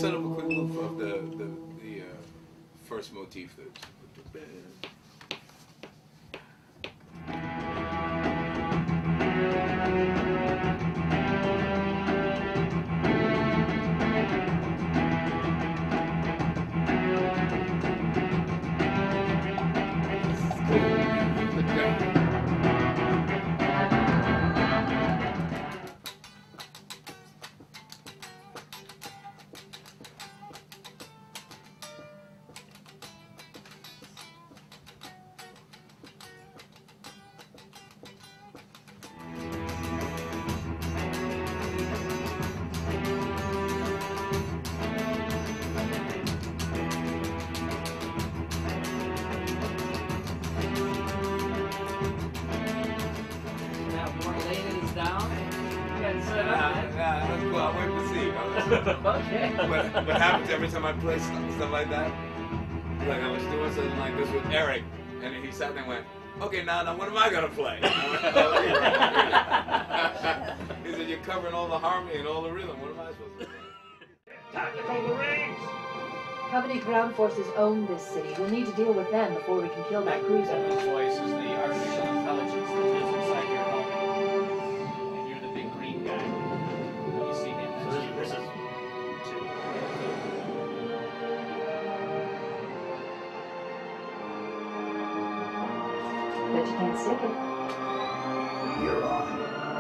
set up a quick loop of the first motif that's Okay. What happens every time I play stuff like that? Like I was doing something like this with Eric, and he sat there and went, "Okay, now what am I gonna play?" I went, "Okay, right." He said, "You're covering all the harmony and all the rhythm. What am I supposed to play?" Time to call the rings. Company ground forces own this city. We'll need to deal with them before we can kill that cruiser. That voice is the artificial intelligence that lives inside your helmet. And you're the big green guy. When you see him, So this is Bet you can't stick it. you're on.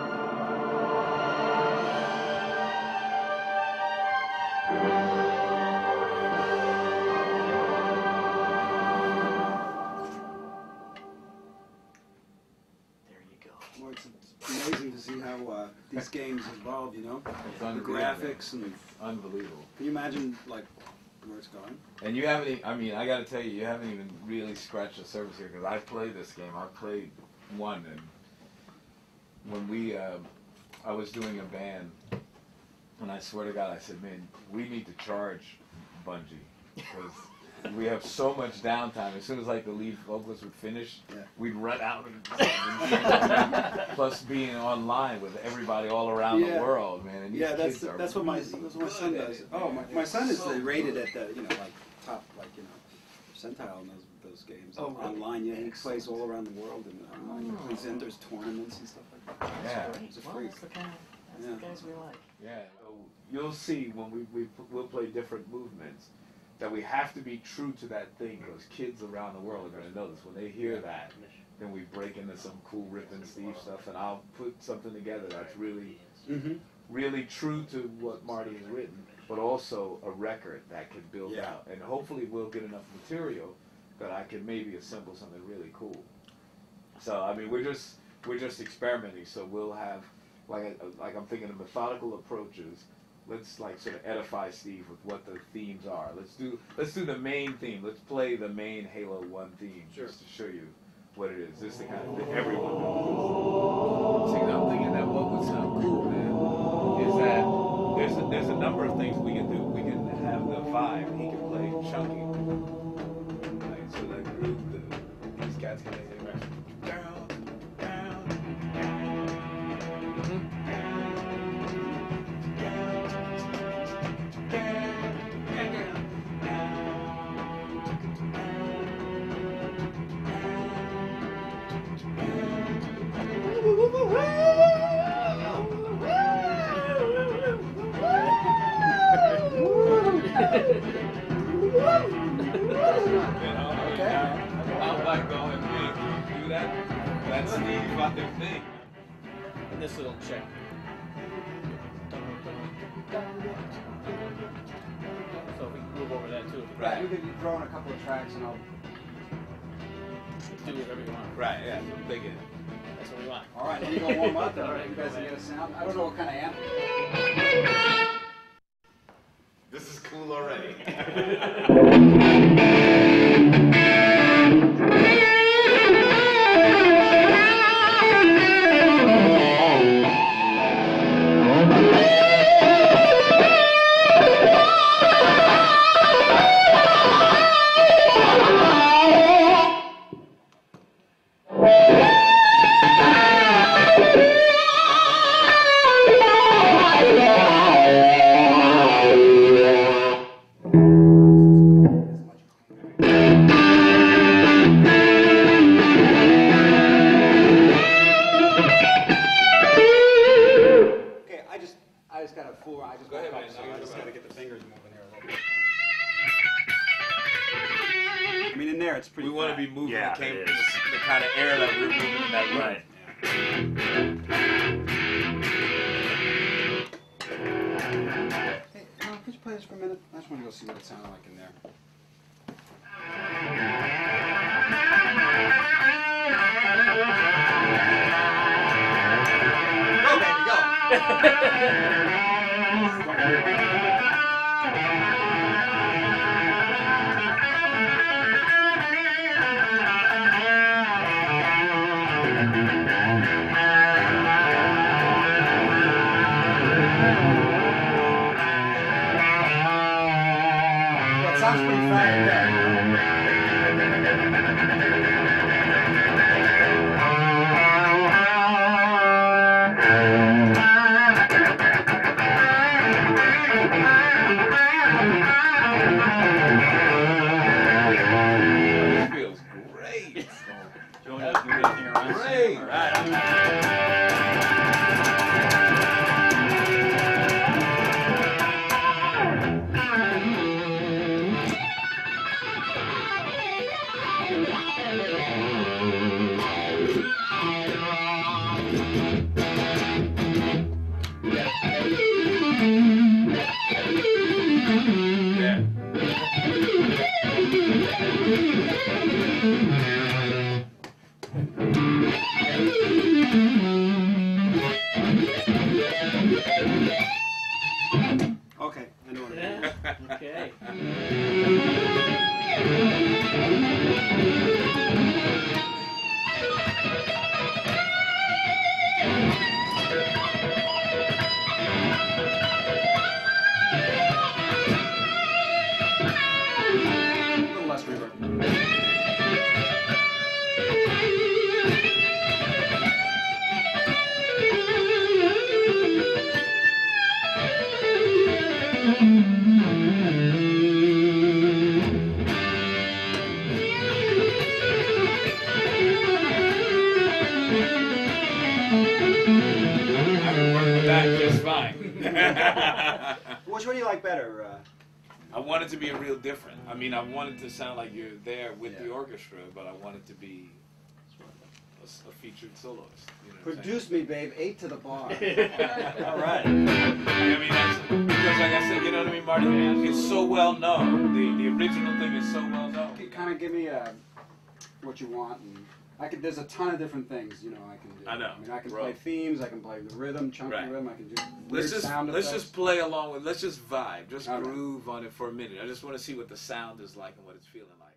Well, it's amazing to see how these games evolve, you know? The graphics and... It's unbelievable. Can you imagine, like, where it's going? And you haven't, I mean, I gotta tell you, you haven't even really scratched the surface here, because I played this game. I played one, and when I was doing a band, and I swear to God, I said, man, we need to charge Bungie, because we have so much downtime. As soon as like the lead vocalist would finish, we'd run out and plus being online with everybody all around the world, man. And these kids that's what my son does. Oh, my son is rated at the like top percentile in those games. Oh, really? Online, he plays all around the world and online. He plays in, there's tournaments and stuff like that. Yeah. He's a freak. That's the guys we like. Yeah. So you'll see when we'll play different movements that we have to be true to that thing, because kids around the world are going to know this. When they hear that, then we break into some cool Rip and Steve stuff, and I'll put something together that's really, really true to what Marty has written, but also a record that can build out. And hopefully we'll get enough material that I can maybe assemble something really cool. So I mean, we're just experimenting. So we'll have like I'm thinking of methodical approaches. Let's like sort of edify Steve with what the themes are. Let's do the main theme. Let's play the main Halo 1 theme just to show you what it is. This is the kind of thing everyone knows. See, I'm thinking that what would sound cool, man, is that there's a number of things we can do. We can have the vibe. He can play chunky. Right? So that groove, these guys can hit down, down, down. I like going, man, can you do that? That's Steve fucking thing. And this little check. So we can move over that too. Right. You could throw in a couple of tracks and I'll... Do whatever you want. Right, yeah, big it. That's what we want. All right, then you go warm up. All right, You guys can get a sound. I don't know what kind of amp. This is cool already. I just Go ahead, woke man. up, so No, I you're just fine. gotta get the fingers moving here a little bit. I mean, in there it's pretty. We want to flat. be moving Yeah, the, it the, is. the kind of air that we're moving in that room. Right. Hey, could you play this for a minute? I just want to go see what it sounded like in there. Go, baby, go! That sounds pretty fat in there. This feels great. Joe doesn't do anything around. Great. All right. Yeah. Okay, I know what it is. Okay. A little less reverb. I can work with that just fine. Which one do you like better? I want it to be a real different. I mean, I want it to sound like you're there with the Yeah. orchestra, but I want it to be a featured soloist. You know what I'm Produce me, babe. 8 to the bar. All right. saying? I mean, that's, because like I said, you know what I mean, Marty? It's so well known. The original thing is so well known. You kind of give me what you want, and I could. There's a ton of different things, you know. I can do. I know. I mean, I can Bro. play themes. I can play the rhythm, chunky Right. rhythm. I can do Let's weird just sound let's effects. just play along with. Let's just vibe, just All right. groove on it for a minute. I just want to see what the sound is like and what it's feeling like.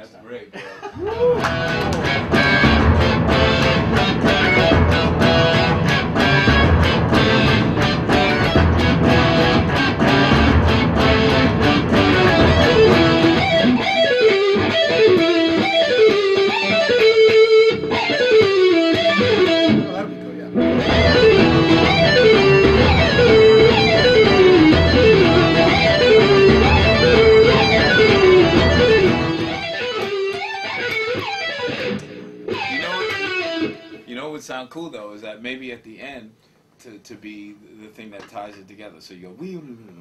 That's great, bro. That'd be cool, yeah. You know what would sound cool though is that maybe at the end to be the thing that ties it together. So you go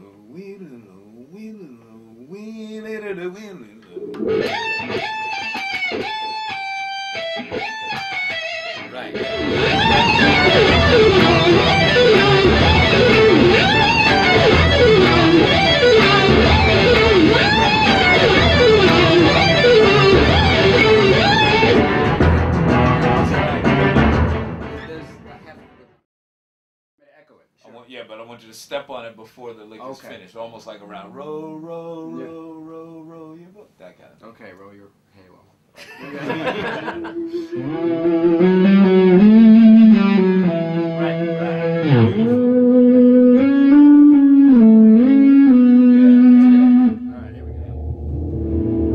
yeah, but I want you to step on it before the lick is finished, almost like around row, row, row, row, row your boat, that kind of thing. Okay, row your halo. Alright, here we go.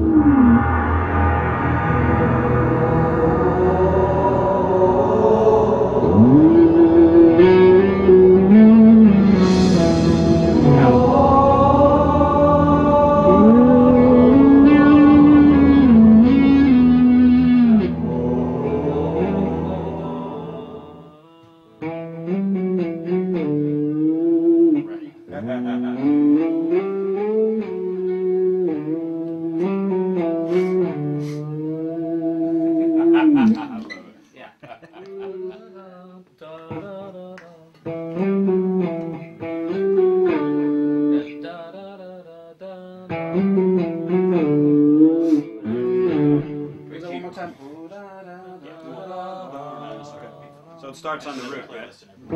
So it starts on the root, right?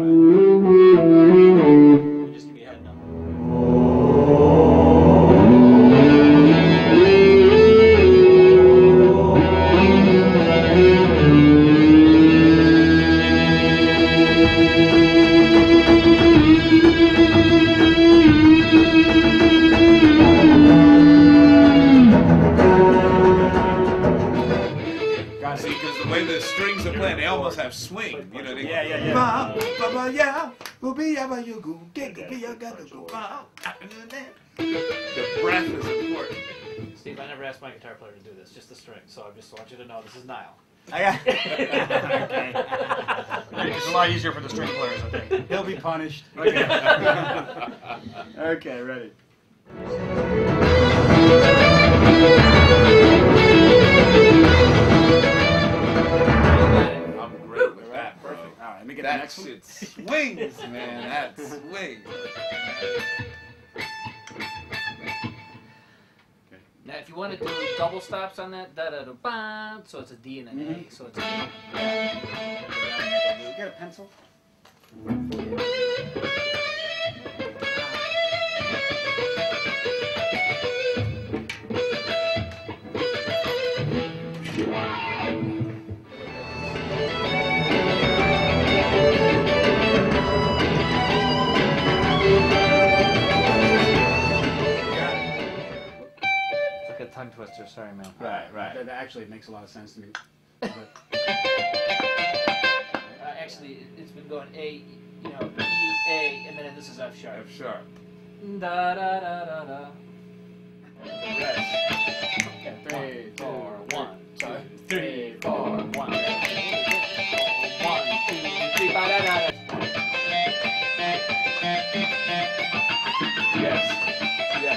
Just give me a head number. See, because the way the strings are playing, they almost have swing. You know, they Yeah. The breath is important. Steve, I never asked my guitar player to do this, just the string. So I just want you to know this is Nile. Okay. It's a lot easier for the string players, I think. He'll be punished. Okay. Okay, ready. I'm great with that, bro. All right, let me get the That next one. shit swings, man. That swings. Now, if you want to do double stops on that, da-da-da-ba, so it's a D and an A, so it's a You got a pencil? It's like a tongue twister, sorry, man. Right. That actually makes a lot of sense to me. Actually, it's been going A, you know, E, A, and then this is F sharp. F sharp. Da da da da da. Rest. Okay, 3, 2, 1, 2, sorry. 3, 4, 1. 1, 2, 3, ba da da. Yes. Yes.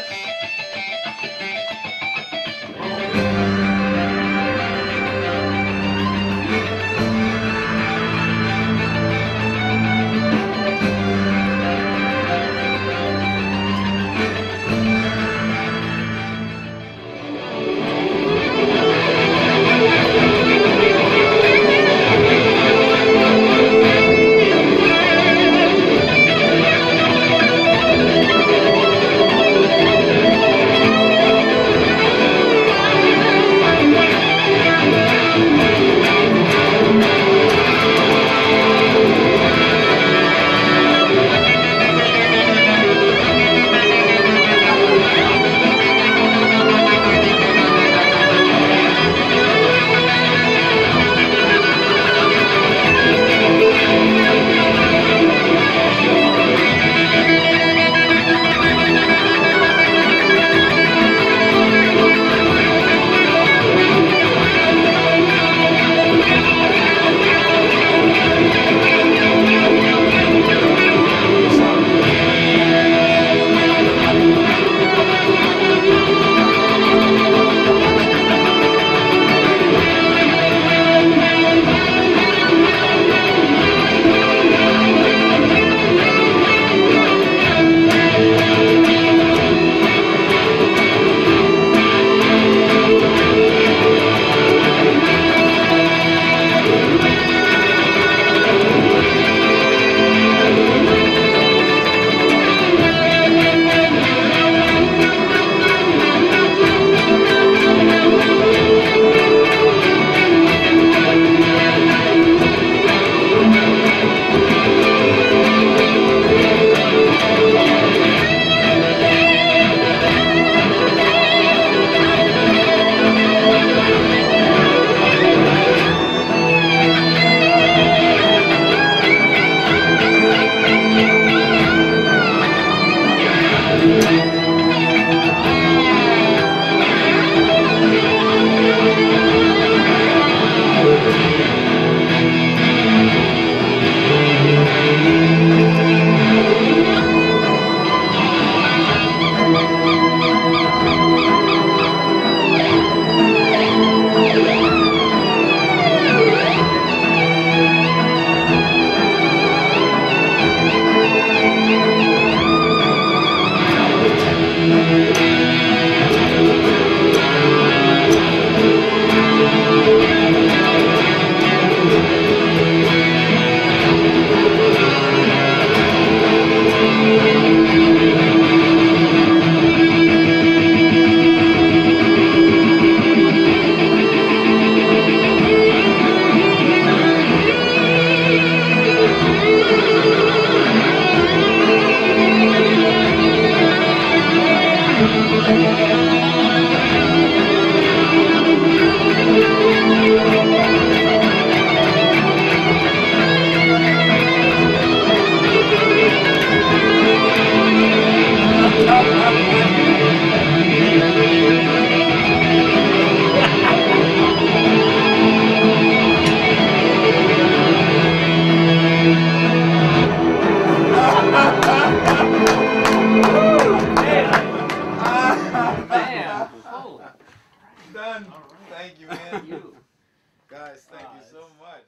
done. All right. Thank you, man. You. Guys, thank you so it's- much.